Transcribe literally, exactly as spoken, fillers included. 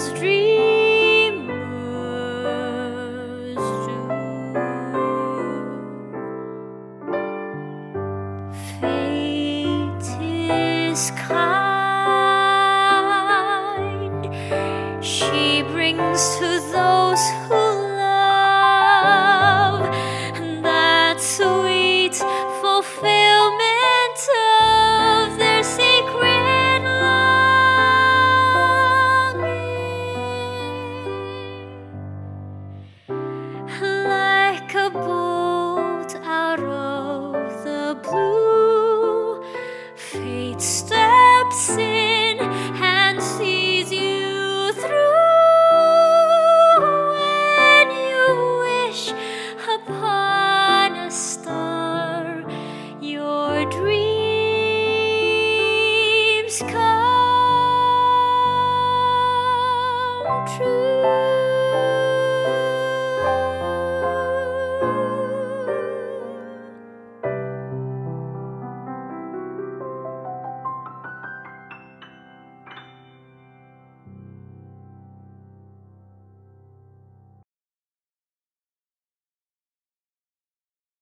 as dreamers do. Fate is kind, she brings to those who love that sweet fulfillment of their sacred longing. Like a bolt out of the blue, fate steps in and sees you through. When you wish upon a star, your dreams come true.